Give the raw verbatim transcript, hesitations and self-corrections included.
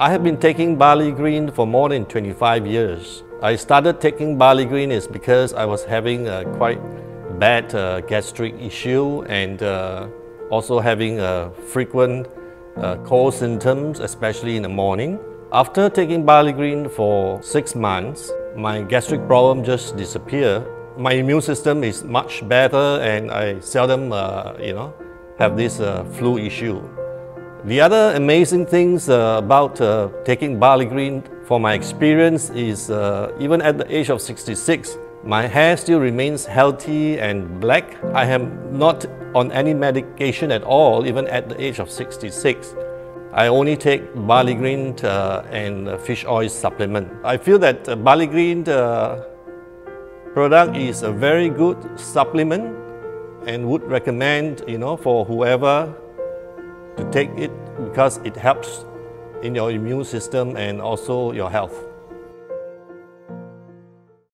I have been taking barley green for more than twenty-five years. I started taking barley green is because I was having a quite bad uh, gastric issue and uh, also having uh, frequent uh, cold symptoms, especially in the morning. After taking barley green for six months, my gastric problem just disappeared. My immune system is much better and I seldom, uh, you know, have this uh, flu issue. The other amazing things uh, about uh, taking barley green, from my experience, is uh, even at the age of sixty-six, my hair still remains healthy and black. I am not on any medication at all, even at the age of sixty-six. I only take barley green uh, and fish oil supplement. I feel that uh, barley green uh, product is a very good supplement and would recommend, you know, for whoever to take it because it helps in your immune system and also your health.